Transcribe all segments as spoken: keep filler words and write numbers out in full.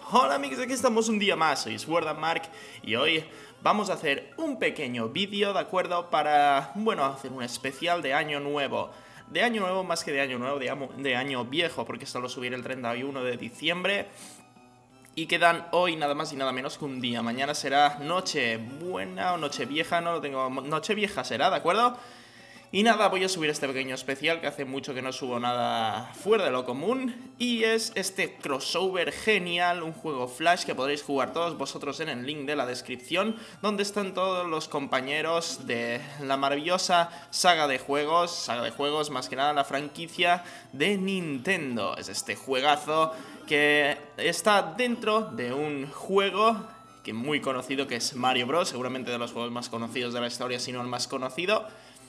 Hola amigos, aquí estamos un día más, soy SwordandMark y hoy vamos a hacer un pequeño vídeo, ¿de acuerdo? Para, bueno, hacer un especial de año nuevo. De año nuevo más que de año nuevo, de, amo, de año viejo, porque esto lo subiré el treinta y uno de diciembre. Y quedan hoy nada más y nada menos que un día. Mañana será noche buena o noche vieja, no lo tengo... Noche vieja será, ¿de acuerdo? Y nada, voy a subir este pequeño especial que hace mucho que no subo nada fuera de lo común. Y es este crossover genial, un juego Flash que podréis jugar todos vosotros en el link de la descripción, donde están todos los compañeros de la maravillosa saga de juegos, saga de juegos más que nada la franquicia de Nintendo. Es este juegazo que está dentro de un juego que muy conocido que es Mario Bros, seguramente de los juegos más conocidos de la historia, si no el más conocido.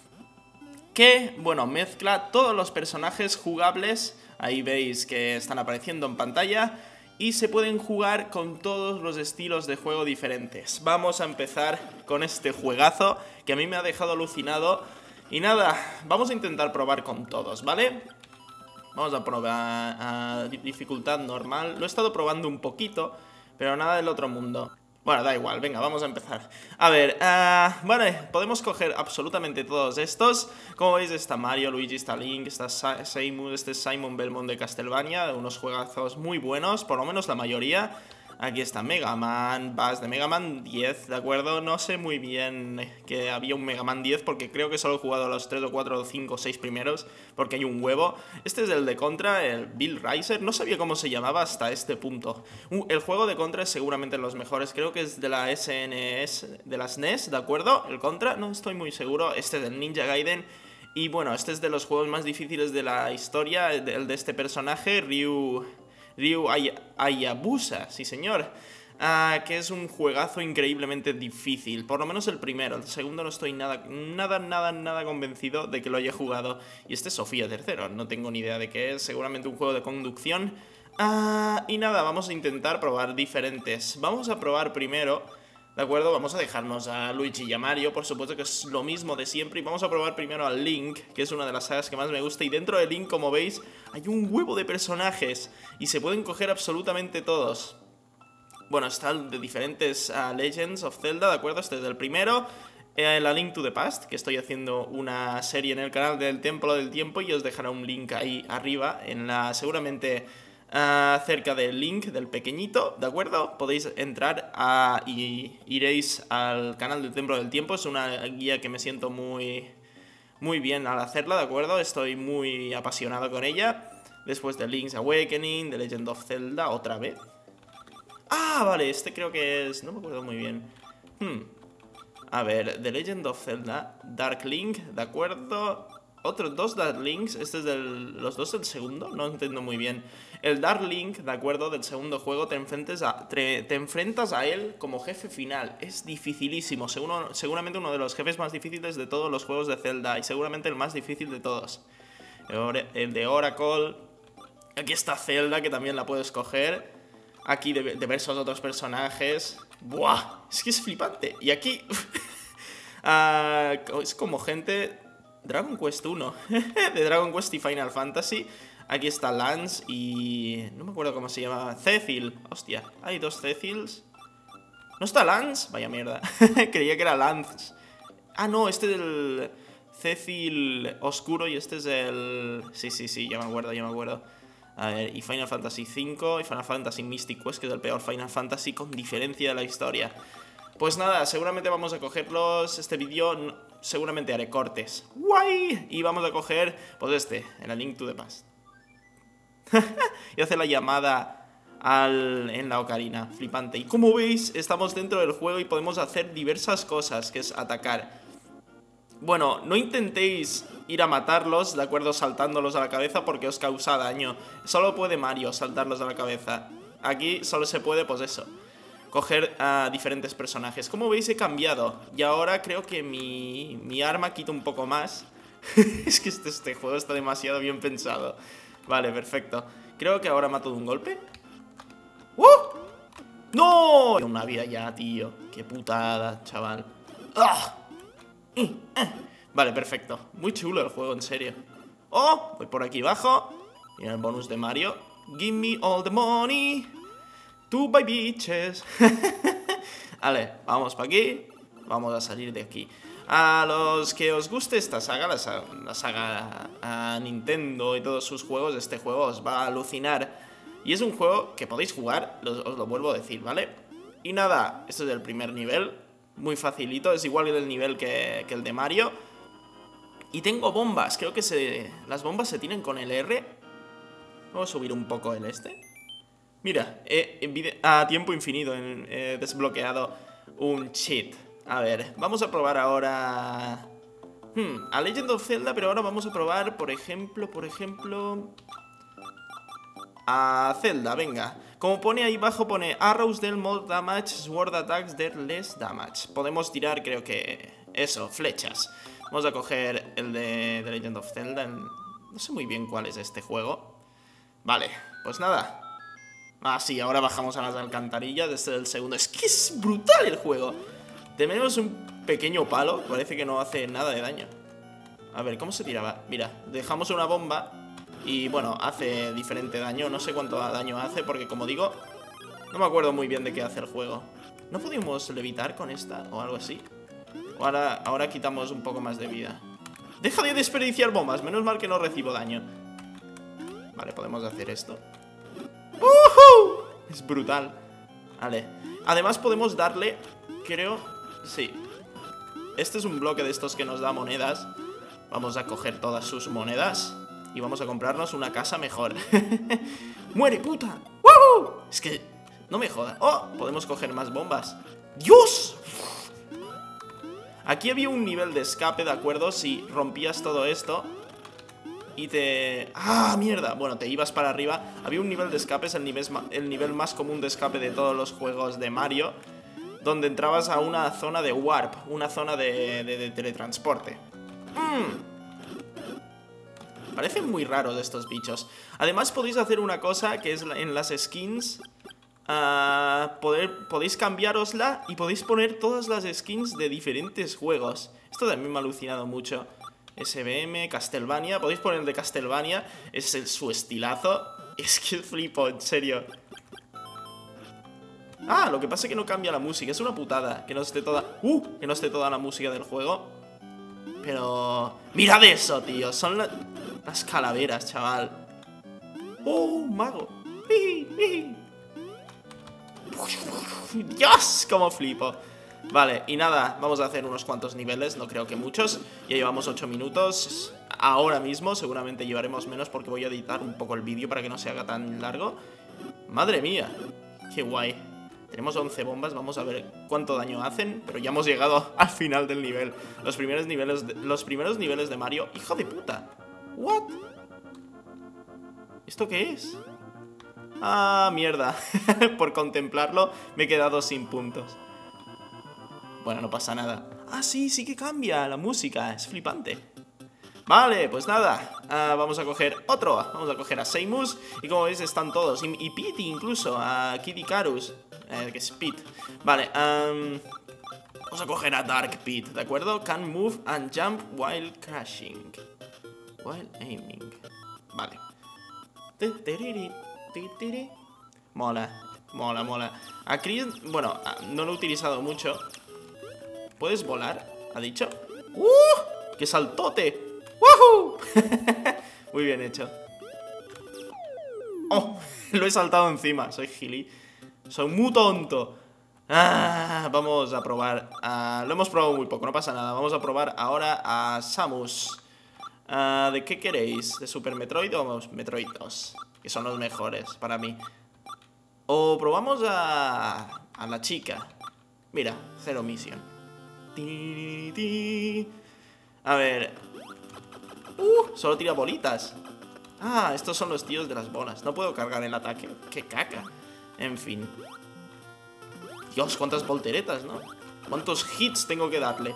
Que, bueno, mezcla todos los personajes jugables, ahí veis que están apareciendo en pantalla, y se pueden jugar con todos los estilos de juego diferentes. Vamos a empezar con este juegazo que a mí me ha dejado alucinado. Y nada, vamos a intentar probar con todos, ¿vale? Vamos a probar a dificultad normal. Lo he estado probando un poquito, pero nada del otro mundo. Bueno, da igual, venga, vamos a empezar. A ver, uh, vale, podemos coger absolutamente todos estos. Como veis está Mario, Luigi, está Link, está Samus, este es Simon Belmont de Castlevania, unos juegazos muy buenos, por lo menos la mayoría. Aquí está Mega Man, Bass de Mega Man diez, ¿de acuerdo? No sé muy bien que había un Mega Man diez porque creo que solo he jugado a los tres o cuatro o cinco o seis primeros porque hay un huevo. Este es el de Contra, el Bill Riser, no sabía cómo se llamaba hasta este punto. Uh, el juego de Contra es seguramente de los mejores, creo que es de la S N S, de las N E S, ¿de acuerdo? El Contra, no estoy muy seguro, este es del Ninja Gaiden. Y bueno, este es de los juegos más difíciles de la historia, el de este personaje, Ryu... Ryu Ay Hayabusa, sí señor, uh, que es un juegazo increíblemente difícil, por lo menos el primero. El segundo no estoy nada, nada, nada, nada convencido de que lo haya jugado. Y este es Sofía tercero, no tengo ni idea de qué es, seguramente un juego de conducción. uh, Y nada, vamos a intentar probar diferentes. Vamos a probar primero, ¿de acuerdo? Vamos a dejarnos a Luigi y a Mario, por supuesto que es lo mismo de siempre. Y vamos a probar primero a Link, que es una de las sagas que más me gusta. Y dentro de Link, como veis, hay un huevo de personajes y se pueden coger absolutamente todos. Bueno, están de diferentes uh, Legends of Zelda, ¿de acuerdo? Este es el primero. Eh, la Link to the Past, que estoy haciendo una serie en el canal del Templo del Tiempo y os dejaré un link ahí arriba, en la seguramente... Uh, cerca del link del pequeñito, ¿de acuerdo? Podéis entrar a, y iréis al canal del Templo del Tiempo. Es una guía que me siento muy, muy bien al hacerla, ¿de acuerdo? Estoy muy apasionado con ella. Después de Link's Awakening, The Legend of Zelda, otra vez. Ah, vale, este creo que es... no me acuerdo muy bien. Hmm. A ver, The Legend of Zelda, Dark Link, ¿de acuerdo? Otros dos Dark Links, este es del, los dos del segundo, no entiendo muy bien. El Dark Link, de acuerdo, del segundo juego, te enfrentas a, te, te enfrentas a él como jefe final. Es dificilísimo, seguro, seguramente uno de los jefes más difíciles de todos los juegos de Zelda y seguramente el más difícil de todos. El, el de Oracle, aquí está Zelda, que también la puedes coger. Aquí de, de versos otros personajes. ¡Buah! Es que es flipante. Y aquí uh, es como gente... Dragon Quest uno, de Dragon Quest y Final Fantasy. Aquí está Lance y... no me acuerdo cómo se llama. Cecil, hostia, hay dos Cecils. ¿No está Lance? Vaya mierda. Creía que era Lance. Ah, no, este es el Cecil oscuro y este es el... sí, sí, sí, ya me acuerdo, ya me acuerdo. A ver, y Final Fantasy cinco y Final Fantasy Mystic Quest, que es el peor Final Fantasy con diferencia de la historia. Pues nada, seguramente vamos a cogerlos. Este vídeo seguramente haré cortes. ¡Guay! Y vamos a coger, pues este, en A Link to the Past. Y hace la llamada al, en la ocarina, flipante. Y como veis, estamos dentro del juego y podemos hacer diversas cosas, que es atacar. Bueno, no intentéis ir a matarlos, ¿de acuerdo? Saltándolos a la cabeza porque os causa daño. Solo puede Mario saltarlos a la cabeza. Aquí solo se puede, pues eso, coger a diferentes personajes. Como veis he cambiado y ahora creo que mi, mi arma quita un poco más. Es que este, este juego está demasiado bien pensado. Vale, perfecto. Creo que ahora mato de un golpe. ¡Uh! ¡No! Una vida ya, tío. Qué putada, chaval. ¡Ah! Vale, perfecto. Muy chulo el juego, en serio. ¡Oh! Voy por aquí abajo. Y el bonus de Mario. Give me all the money. Two by bitches. Vale, vamos para aquí. Vamos a salir de aquí. A los que os guste esta saga, la saga, la saga a Nintendo y todos sus juegos, este juego os va a alucinar. Y es un juego que podéis jugar, os, os lo vuelvo a decir, ¿vale? Y nada, este es el primer nivel, muy facilito, es igual el nivel que, que el de Mario. Y tengo bombas, creo que se, las bombas se tienen con el R. Vamos a subir un poco el este. Mira, eh, a tiempo infinito he desbloqueado un cheat. A ver, vamos a probar ahora hmm, a Legend of Zelda, pero ahora vamos a probar, por ejemplo, por ejemplo a Zelda, venga. Como pone ahí abajo, pone Arrows del more damage, Sword attacks del less damage. Podemos tirar, creo que eso, flechas. Vamos a coger el de, de Legend of Zelda. No sé muy bien cuál es este juego. Vale, pues nada. Ah, sí, ahora bajamos a las alcantarillas. Este es el segundo. Es que es brutal el juego. Tenemos un pequeño palo. Parece que no hace nada de daño. A ver, ¿cómo se tiraba? Mira, dejamos una bomba y, bueno, hace diferente daño. No sé cuánto daño hace porque, como digo, no me acuerdo muy bien de qué hace el juego. ¿No pudimos levitar con esta o algo así? O ahora, ahora quitamos un poco más de vida. Deja de desperdiciar bombas. Menos mal que no recibo daño. Vale, podemos hacer esto. ¡Uh-huh! Es brutal. Vale. Además podemos darle, creo... Sí. Este es un bloque de estos que nos da monedas. Vamos a coger todas sus monedas y vamos a comprarnos una casa mejor. ¡Muere, puta! ¡Woohoo! Es que... no me joda. ¡Oh! Podemos coger más bombas. ¡Dios! Aquí había un nivel de escape, ¿de acuerdo? Si rompías todo esto y te... ¡Ah, mierda! Bueno, te ibas para arriba. Había un nivel de escape, es el nivel, el nivel más común de escape de todos los juegos de Mario, donde entrabas a una zona de warp, una zona de, de, de teletransporte. Mm. Parecen muy raros estos bichos. Además podéis hacer una cosa, que es en las skins... Uh, poder, podéis cambiarosla y podéis poner todas las skins de diferentes juegos. Esto también me ha alucinado mucho. S B M, Castlevania. Podéis poner el de Castlevania. Es el, su estilazo. Es que flipo, en serio. Ah, lo que pasa es que no cambia la música. Es una putada que no esté toda... Uh, que no esté toda la música del juego. Pero... mirad eso, tío. Son la... las calaveras, chaval. Oh, un mago. Dios, cómo flipo. Vale, y nada, vamos a hacer unos cuantos niveles. No creo que muchos. Ya llevamos ocho minutos ahora mismo. Seguramente llevaremos menos porque voy a editar un poco el vídeo para que no se haga tan largo. Madre mía, qué guay. Tenemos once bombas, vamos a ver cuánto daño hacen. Pero ya hemos llegado al final del nivel. Los primeros niveles de, los primeros niveles de Mario. ¡Hijo de puta! ¿What? ¿Esto qué es? Ah, mierda. Por contemplarlo me he quedado sin puntos. Bueno, no pasa nada. Ah, sí, sí que cambia la música. Es flipante. Vale, pues nada. uh, Vamos a coger otro. Vamos a coger a Seimus. Y como veis están todos. Y, y Pete incluso. A Kid Icarus, eh, que es Pete. Vale, um, vamos a coger a Dark Pete, ¿de acuerdo? Can move and jump while crashing. While aiming. Vale. Mola, mola, mola. A Chris, bueno, no lo he utilizado mucho. ¿Puedes volar? ¿Ha dicho? ¡Uh! ¡Qué saltote! ¡Woohoo! Muy bien hecho. ¡Oh! Lo he saltado encima. Soy gili. Soy muy tonto. Ah, vamos a probar. Uh, lo hemos probado muy poco, no pasa nada. Vamos a probar ahora a Samus. Uh, ¿De qué queréis? ¿De Super Metroid o Metroid dos? Que son los mejores para mí. O probamos a... a la chica. Mira, Zero Mission. A ver. Uh, solo tira bolitas. Ah, estos son los tíos de las bolas. No puedo cargar el ataque. Qué caca. En fin. Dios, cuántas volteretas, ¿no? ¿Cuántos hits tengo que darle?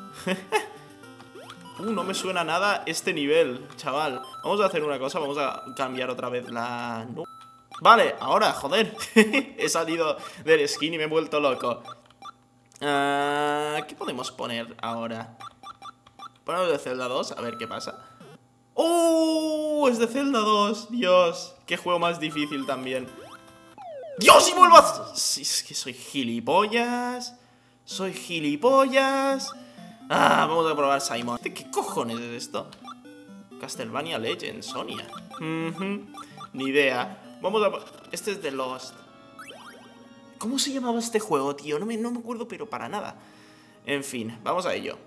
Uh, no me suena nada este nivel, chaval. Vamos a hacer una cosa, vamos a cambiar otra vez la... No. Vale, ahora, joder. He salido del skin y me he vuelto loco. uh, ¿Qué podemos poner ahora? Ponemos de Zelda dos, a ver qué pasa. ¡Oh! Es de Zelda dos, Dios. Qué juego más difícil también. ¡Dios! Y vuelvo a... Sí, es que soy gilipollas. Soy gilipollas. Ah, vamos a probar Simon. ¿Qué cojones es esto? Castlevania Legends, Sonia. Uh-huh. Ni idea. Vamos a... Este es de Lost. ¿Cómo se llamaba este juego, tío? No me, no me acuerdo, pero para nada. En fin, vamos a ello.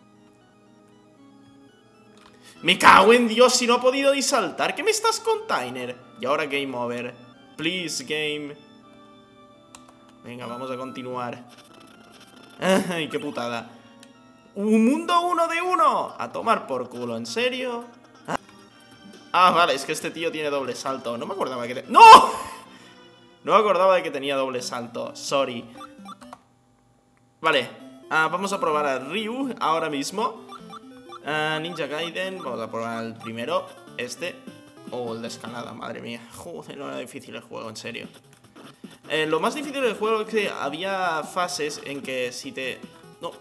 Me cago en Dios si no ha podido ni saltar. ¿Qué me estás con Tyner? Y ahora game over. Please, game. Venga, vamos a continuar. Ay, qué putada. Un mundo uno de uno. A tomar por culo, ¿en serio? Ah, ah vale, es que este tío tiene doble salto. No me acordaba que... Te... ¡No! No me acordaba de que tenía doble salto. Sorry. Vale, ah, vamos a probar a Ryu ahora mismo. uh, Ninja Gaiden. Vamos a probar el primero. Este. Oh, el de escalada, madre mía. Joder, no era difícil el juego, en serio. eh, Lo más difícil del juego es que había fases en que si te... No.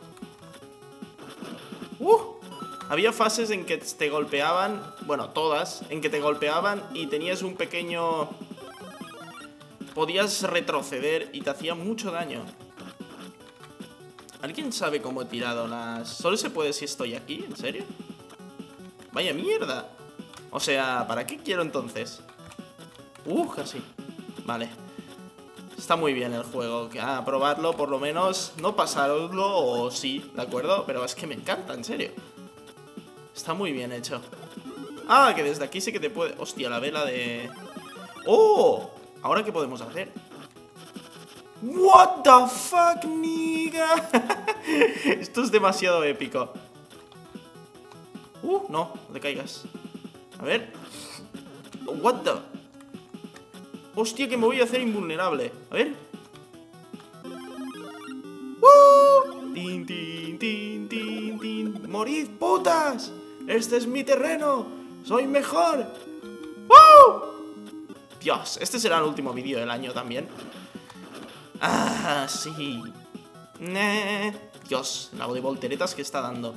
Uh, había fases en que te golpeaban. Bueno, todas. En que te golpeaban y tenías un pequeño... Podías retroceder y te hacía mucho daño. ¿Alguien sabe cómo he tirado las...? ¿Solo se puede si estoy aquí? ¿En serio? ¡Vaya mierda! O sea, ¿para qué quiero entonces? Uh, casi. Vale. Está muy bien el juego. A probarlo, por lo menos. No pasarlo, o sí, ¿de acuerdo? Pero es que me encanta, en serio. Está muy bien hecho. Ah, que desde aquí sí que te puede... Hostia, la vela de... ¡Oh! ¿Ahora qué podemos hacer? What the fuck, nigga. Esto es demasiado épico. Uh, no, no te caigas. A ver. What the... Hostia, que me voy a hacer invulnerable. A ver. ¡Uh! Tin, tin, tin, tin, tin. ¡Morid, putas! Este es mi terreno. Soy mejor. ¡Uh! Dios, este será el último vídeo del año también. Ah, sí. Nee. Dios, la de volteretas que está dando.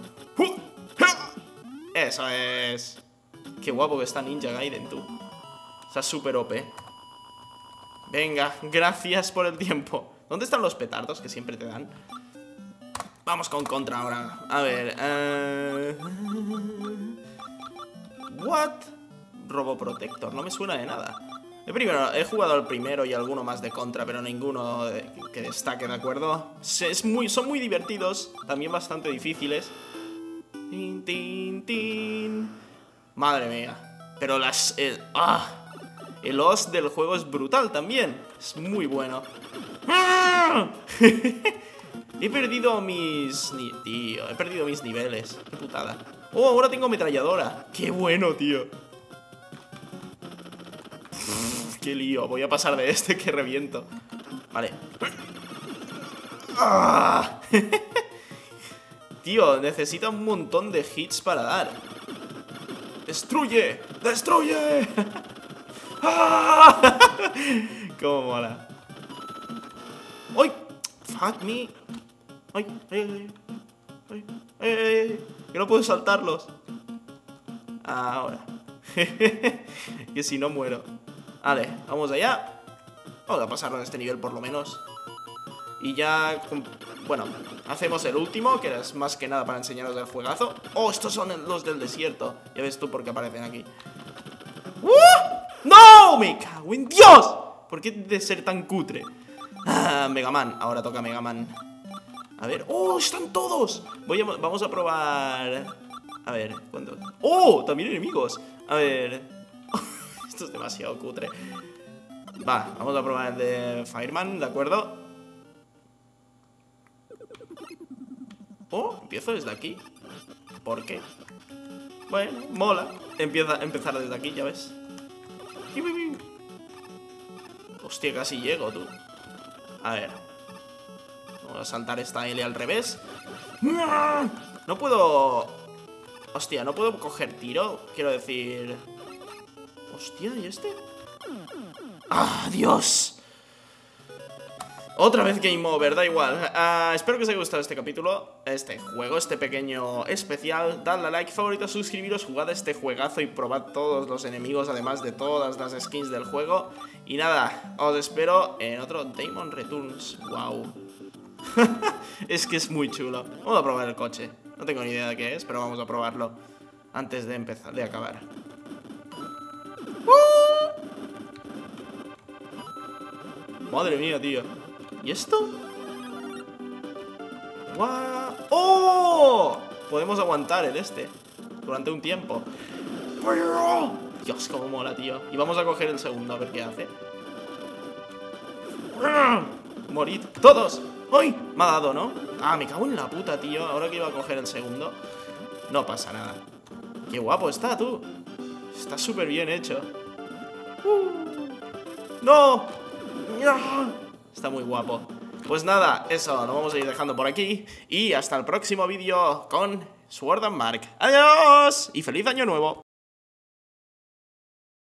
Eso es. Qué guapo que está Ninja Gaiden, tú. Está súper O P. Venga, gracias por el tiempo. ¿Dónde están los petardos que siempre te dan? Vamos con Contra ahora. A ver. Uh... What? Roboprotector, no me suena de nada. El primero, he jugado el primero y alguno más de Contra, pero ninguno de, que destaque, ¿de acuerdo? Es muy, son muy divertidos, también bastante difíciles. Tin, tin, tin. Madre mía. Pero las... El, ah, el host del juego es brutal también. Es muy bueno. ¡Ah! He perdido mis... Ni, tío, he perdido mis niveles. Qué putada. Oh, ahora tengo ametralladora. Qué bueno, tío. Qué lío, voy a pasar de este que reviento. Vale. ¡Ah! Tío, necesita un montón de hits para dar. ¡Destruye! ¡Destruye! ¡Ah! Cómo mola. ¡Ay! ¡Fuck me! ¡Ay! ¡Ay! ¡Ay! ¡Ay! ¡Ay! ¡Que no puedo saltarlos! Ahora. Que si no muero. Vale, vamos allá. Vamos a pasarlo en este nivel por lo menos. Y ya... Bueno, hacemos el último, que es más que nada para enseñaros el juegazo. Oh, estos son los del desierto. Ya ves tú por qué aparecen aquí. ¡Uh! ¡No! ¡Me cago en Dios! ¿Por qué de ser tan cutre? Ah, Mega Man, ahora toca Mega Man. A ver, ¡oh! ¡Están todos! Voy a... Vamos a probar... A ver, ¿cuántos? ¡Oh! También enemigos. A ver... Esto es demasiado cutre. Va, vamos a probar el de Fireman, ¿de acuerdo? Oh, empiezo desde aquí. ¿Por qué? Bueno, mola. Empieza a empezar desde aquí, ya ves. Hostia, casi llego, tú. A ver. Vamos a saltar esta L al revés. No puedo... Hostia, no puedo coger tiro. Quiero decir... Hostia, ¿y este? ¡Ah, Dios! Otra vez Game Over, da igual. uh, Espero que os haya gustado este capítulo, este juego, este pequeño especial. Dadle a like, favorito, suscribiros, jugad este juegazo y probad todos los enemigos, además de todas las skins del juego. Y nada, os espero en otro Demon Returns. Wow. Es que es muy chulo. Vamos a probar el coche. No tengo ni idea de qué es, pero vamos a probarlo antes de empezar, de acabar. ¡Uh! Madre mía, tío. ¿Y esto? ¡Guau! ¡Oh! Podemos aguantar el este durante un tiempo. Dios, cómo mola, tío. Y vamos a coger el segundo a ver qué hace. Morid todos. ¡Ay! Me ha dado, ¿no? Ah, me cago en la puta, tío. Ahora que iba a coger el segundo. No pasa nada. Qué guapo está, tú. Está súper bien hecho. uh. ¡No! Está muy guapo. Pues nada, eso, lo vamos a ir dejando por aquí. Y hasta el próximo vídeo con Sword and Mark. ¡Adiós! Y feliz año nuevo.